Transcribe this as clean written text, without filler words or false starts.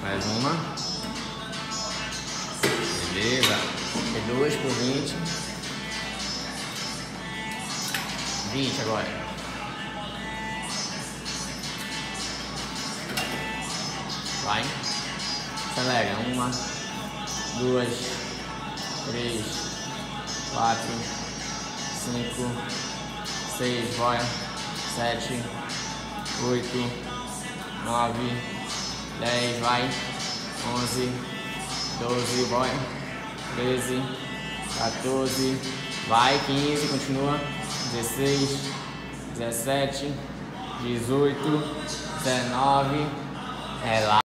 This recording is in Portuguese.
Mais uma. Beleza. E 2 por 20. 20 agora. Vai. Acelera. 1, 2, 3, 4, 5, 6, vai. 7, 8, 9, 10, vai. 11, 12, vai. 13, 14, vai. 15, continua. 16, 17, 18, 19, relaxa.